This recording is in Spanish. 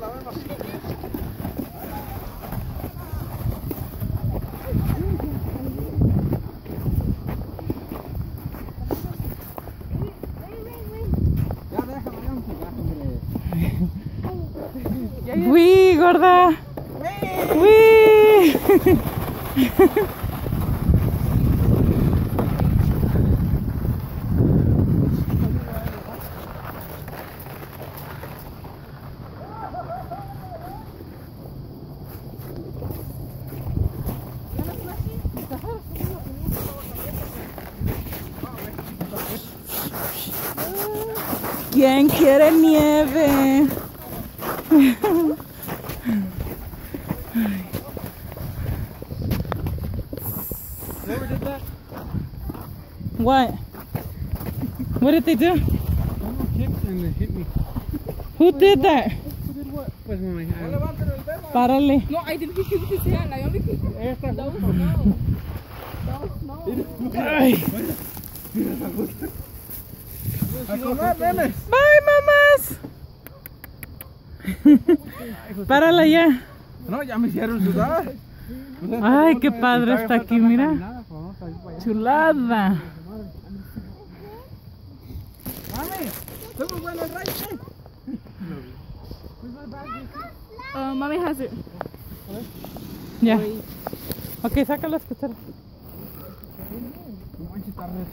¡Uy, gorda! ¡Uy! ¿Quién quiere nieve? Whoever did that? What? What did they do? Someone kicked and they hit me. Who did that? Who did what? Pues mami. Párale. No, I didn't hit you with his hand. I only hit you. Esta That was no. That was no. Ay. A comer, nene. Bye, mamás. Párala ya. No, ya me hicieron sudar. Ay, qué padre está aquí, mira. Chulada. Mami, somos buenos reyes. Mommy has it. Ya. Ok, saca las cucharas.